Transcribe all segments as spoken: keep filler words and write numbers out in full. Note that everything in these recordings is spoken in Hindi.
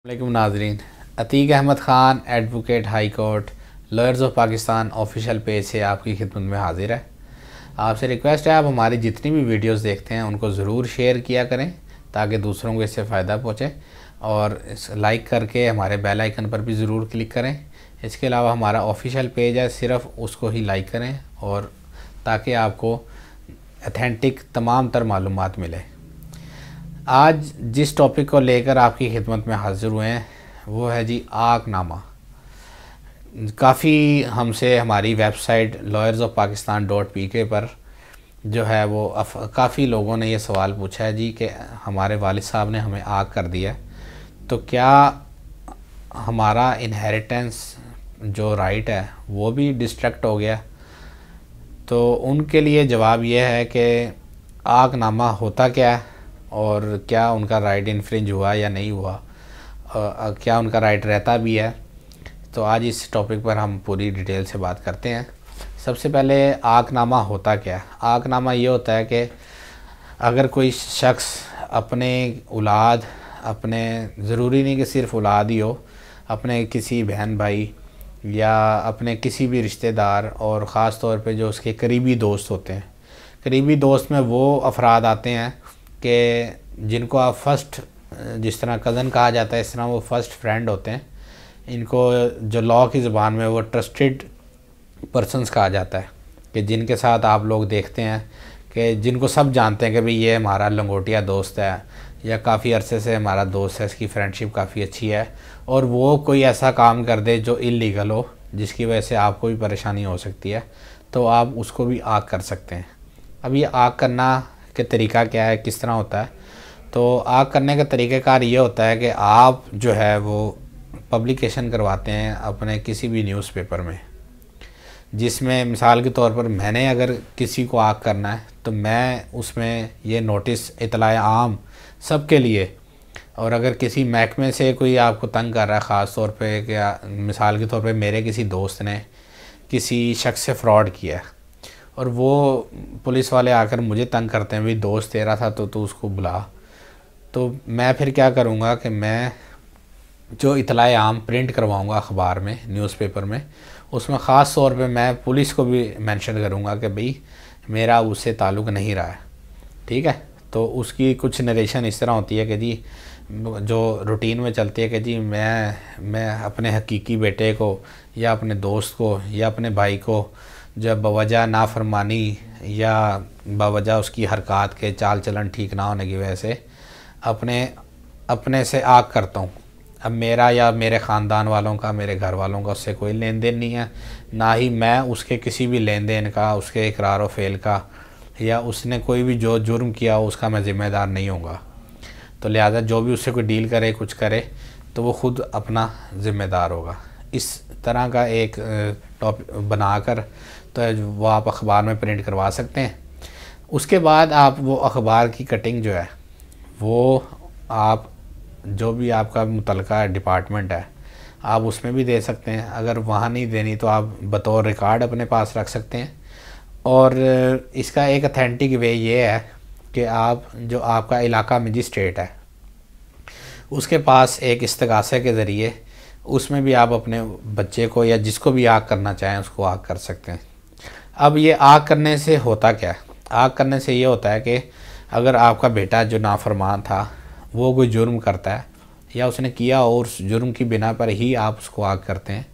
वालेकुम नाजरीन। Atiq Ahmed Khan advocate high court lawyers of Pakistan official page से आपकी खिदमत में हाजिर है। आपसे रिक्वेस्ट है आप हमारी जितनी भी वीडियोस देखते हैं उनको ज़रूर शेयर किया करें ताकि दूसरों को इससे फ़ायदा पहुँचे, और लाइक करके हमारे बेल आइकन पर भी ज़रूर क्लिक करें। इसके अलावा हमारा ऑफिशियल पेज है, सिर्फ़ उसको ही लाइक करें और ताकि आपको अथेंटिक तमाम तर मालूमात मिले। आज जिस टॉपिक को लेकर आपकी खिदमत में हाज़िर हुए हैं वो है जी आगनामा। काफ़ी हमसे हमारी website lawyers of Pakistan dot P K पर जो है वो काफ़ी लोगों ने ये सवाल पूछा है जी कि हमारे वालिद साहब ने हमें आग कर दिया है, तो क्या हमारा इनहेरिटेंस जो राइट है वो भी डिस्ट्रैक्ट हो गया। तो उनके लिए जवाब ये है कि आगनामा होता क्या है और क्या उनका राइट इन्फ्रिंज हुआ या नहीं हुआ, आ, क्या उनका राइट रहता भी है। तो आज इस टॉपिक पर हम पूरी डिटेल से बात करते हैं। सबसे पहले आगनामा होता क्या है। आगनामा ये होता है कि अगर कोई शख्स अपने औलाद, अपने ज़रूरी नहीं कि सिर्फ औलाद ही हो, अपने किसी बहन भाई या अपने किसी भी रिश्तेदार और ख़ास तौर पे जो उसके करीबी दोस्त होते हैं, करीबी दोस्त में वो अफराद आते हैं कि जिनको आप फ़र्स्ट, जिस तरह कज़न कहा जाता है इस तरह वो फ़र्स्ट फ्रेंड होते हैं। इनको जो लॉ की ज़ुबान में वो ट्रस्टेड पर्सन्स कहा जाता है, कि जिनके साथ आप लोग देखते हैं कि जिनको सब जानते हैं कि भाई ये हमारा लंगोटिया दोस्त है या काफ़ी अरसे से हमारा दोस्त है, इसकी फ्रेंडशिप काफ़ी अच्छी है, और वो कोई ऐसा काम कर दे जो इल्लीगल हो जिसकी वजह से आपको भी परेशानी हो सकती है, तो आप उसको भी आग कर सकते हैं। अब ये आग करना के तरीका क्या है, किस तरह होता है। तो आग करने का तरीक़ाकार ये होता है कि आप जो है वो पब्लिकेशन करवाते हैं अपने किसी भी न्यूज़पेपर में, जिसमें मिसाल के तौर पर मैंने अगर किसी को आग करना है तो मैं उसमें ये नोटिस इतलाए आम सब के लिए, और अगर किसी महकमे से कोई आपको तंग कर रहा है ख़ास तौर पे, क्या मिसाल के तौर पे मेरे किसी दोस्त ने किसी शख्स से फ्रॉड किया है और वो पुलिस वाले आकर मुझे तंग करते हैं, भाई दोस्त तेरा था तो तू उसको बुला, तो मैं फिर क्या करूँगा कि मैं जो इतलाए आम प्रिंट करवाऊँगा अखबार में, न्यूज़पेपर में, उसमें ख़ास तौर पे मैं पुलिस को भी मेंशन करूँगा कि भाई मेरा उससे ताल्लुक़ नहीं रहा है, ठीक है। तो उसकी कुछ नरेशन इस तरह होती है कि जी जो रूटीन में चलती है कि जी मैं मैं अपने हकीकी बेटे को या अपने दोस्त को या अपने भाई को जब बवजह नाफरमानी या बवजह उसकी हरकत के चाल चलन ठीक ना होने की वजह से अपने अपने से आग करता हूँ। अब मेरा या मेरे ख़ानदान वालों का, मेरे घर वालों का उससे कोई लेन देन नहीं है, ना ही मैं उसके किसी भी लेन देन का, उसके इकरार व फ़ेल का, या उसने कोई भी जो जुर्म किया हो उसका मैं ज़िम्मेदार नहीं होऊंगा। तो लिहाजा जो भी उससे कोई डील करे, कुछ करे, तो वो ख़ुद अपना ज़िम्मेदार होगा। इस तरह का एक टॉपिक बनाकर तो वो आप अखबार में प्रिंट करवा सकते हैं। उसके बाद आप वो अखबार की कटिंग जो है वो आप जो भी आपका मुतलका डिपार्टमेंट है आप उसमें भी दे सकते हैं। अगर वहाँ नहीं देनी तो आप बतौर रिकॉर्ड अपने पास रख सकते हैं। और इसका एक अथेंटिक वे ये है कि आप जो आपका इलाका मजिस्ट्रेट है उसके पास एक इस्तगासे के ज़रिए उसमें भी आप अपने बच्चे को या जिसको भी आग करना चाहें उसको आग कर सकते हैं। अब ये आग करने से होता क्या है। आग करने से ये होता है कि अगर आपका बेटा जो नाफरमान था वो कोई जुर्म करता है या उसने किया और उस जुर्म की बिना पर ही आप उसको आग करते हैं,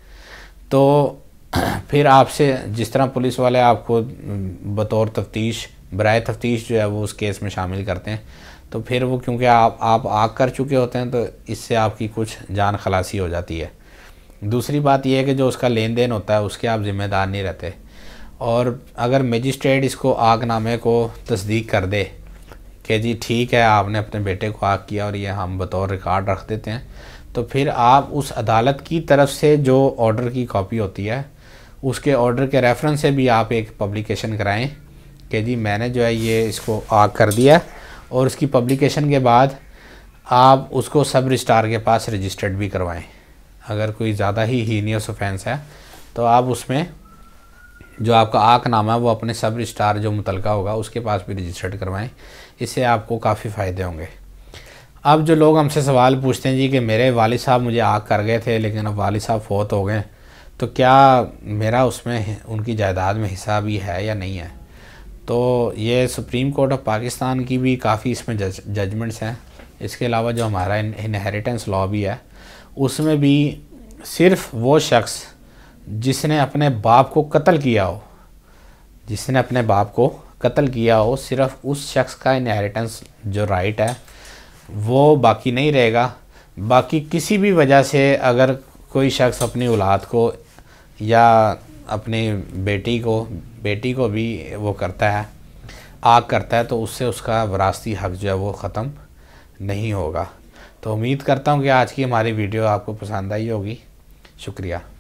तो फिर आपसे जिस तरह पुलिस वाले आपको बतौर तफ्तीश, बराए तफ्तीश जो है वो उस केस में शामिल करते हैं, तो फिर वो क्योंकि आप आप आग कर चुके होते हैं तो इससे आपकी कुछ जान खलासी हो जाती है। दूसरी बात यह है कि जो उसका लेन देन होता है उसके आप ज़िम्मेदार नहीं रहते, और अगर मजिस्ट्रेट इसको आगनामे को तस्दीक कर दे कि जी ठीक है आपने अपने बेटे को आग किया और ये हम बतौर रिकॉर्ड रख देते हैं, तो फिर आप उस अदालत की तरफ से जो ऑर्डर की कॉपी होती है उसके ऑर्डर के रेफरेंस से भी आप एक पब्लिकेशन कराएं कि जी मैंने जो है ये इसको आग कर दिया, और उसकी पब्लिकेशन के बाद आप उसको सब रजिस्ट्रार के पास रजिस्टर्ड भी करवाएं। अगर कोई ज़्यादा ही हीनियस ऑफेंस है तो आप उसमें जो आपका आगनामा है वो अपने सब रजिस्ट्रार जो मुतलका होगा उसके पास भी रजिस्टर्ड करवाएं। इससे आपको काफ़ी फ़ायदे होंगे। अब जो लोग हमसे सवाल पूछते हैं जी कि मेरे वालिद साहब मुझे आग कर गए थे लेकिन अब वालिद साहब फौत हो गए, तो क्या मेरा उसमें उनकी जायदाद में हिस्सा भी है या नहीं है। तो ये सुप्रीम कोर्ट ऑफ पाकिस्तान की भी काफ़ी इसमें जज जजमेंट्स हैं। इसके अलावा जो हमारा इनहेरिटेंस लॉ भी है उसमें भी सिर्फ वो शख्स जिसने अपने बाप को कत्ल किया हो जिसने अपने बाप को कत्ल किया हो सिर्फ उस शख्स का इनहेरिटेंस जो राइट है वो बाकी नहीं रहेगा। बाकी किसी भी वजह से अगर कोई शख्स अपनी औलाद को या अपनी बेटी को बेटी को भी वो करता है, आग करता है, तो उससे उसका विरासती हक़ जो है वो ख़त्म नहीं होगा। तो उम्मीद करता हूँ कि आज की हमारी वीडियो आपको पसंद आई होगी। शुक्रिया।